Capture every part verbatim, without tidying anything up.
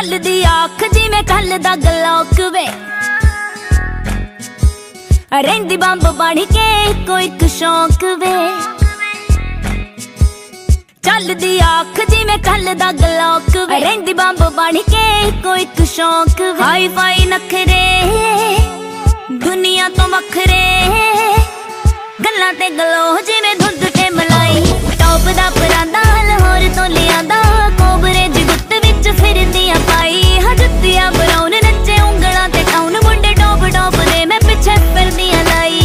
ਚੱਲਦੀ ਆਖ ਜਿਵੇਂ ਕੱਲ ਦਾ ਗਲੋਕ ਵੇ, ਰਹਿੰਦੀ ਬੰਬ ਬਣ ਕੇ ਇੱਕੋ ਇੱਕ ਸ਼ੌਂਕ ਵੇ। ਚੱਲਦੀ ਆਖ ਜਿਵੇਂ ਕੱਲ ਦਾ ਗਲੋਕ ਵੇ, ਰਹਿੰਦੀ ਬੰਬ ਬਣ ਕੇ ਇੱਕੋ ਇੱਕ ਸ਼ੌਂਕ ਵੇ। ਹਾਈ ਫਾਈ ਨਖਰੇ ਦੁਨੀਆ ਤੋਂ ਵੱਖਰੇ, ਗੱਲਾਂ ਤੇ ਗਲੋ ਜਿਵੇਂ ਦੁੱਧ ਤੇ ਮਲਾਈ। ਟੌਪ ਦਾ ਪਰਾਂਦਾ ਲਾਹੌਰ ਤੋਂ ਲਿਆਂਦਾ, ਕੋਬਰੇ ਦੀ ਗੁੱਤ ਵਿੱਚ ਫਿਰਦੀਆਂ ਪਾਈ। ਹਾਂ ਜੁੱਤੀਆਂ ਬਰਾਉਨ ਨੱਚੇ ਉਂਗਲਾਂ ਤੇ ਟਾਉਨ, ਮੁੰਡੇ ਟੌਪ ਟੌਪ ਦੇ ਮੈਂ ਪਿੱਛੇ ਫਿਰਦੀਆਂ ਲਾਈ।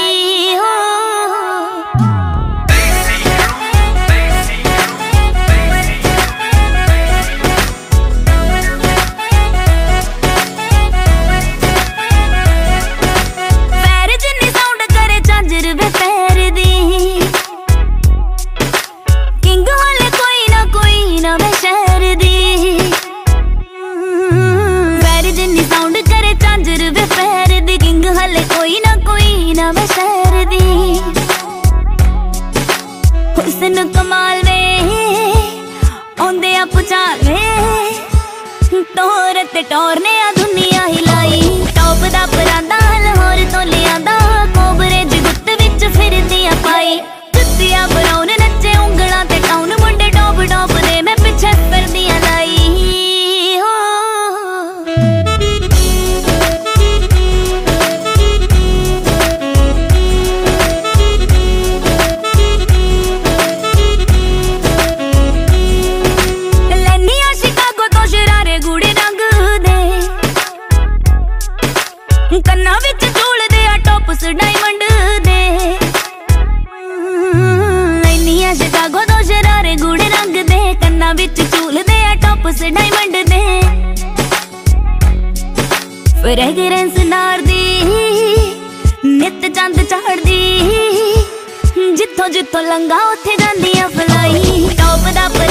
हुस्न कमाल वे आउंदे आ पुचाल वे, टोर ते टोर ने आ दुनिया हिलाई। टॉप दा परांदा लाहौर तो लिआंदा, कोबरे दी गुत्त विच फिरदियां पाई। जुत्तियां बराउन नच्चे ਉਂਗਲਾਂ ते टाउन, मुंडे टॉप टॉप दे मैं पिछे फिरदियां लाई। ਕੰਨਾਂ ਵਿੱਚ ਝੂਲਦੇ ਆ ਟੌਪਸ ਡਾਇਮੰਡ ਦੇ, ਲੈਨੀਆਂ ਸ਼ਿਕਾਗੋ ਤੋਂ ਸ਼ਰਾਰੇ ਗੂੜੇ ਰੰਗ ਦੇ। ਕੰਨਾਂ ਵਿੱਚ ਝੂਲਦੇ ਆ ਟੌਪਸ ਡਾਇਮੰਡ ਦੇ, ਫ੍ਰੈਗਰੈਂਸ ਨਾਰ ਦੀ ਨਿੱਤ ਚੰਦ ਚੜ੍ਹਦੀ, ਜਿੱਥੋਂ ਜਿੱਥੋਂ ਲੰਘਾ ਉੱਥੇ ਜਾਂਦੀਆਂ ਫਲਾਈ। ਟੌਪ ਦਾ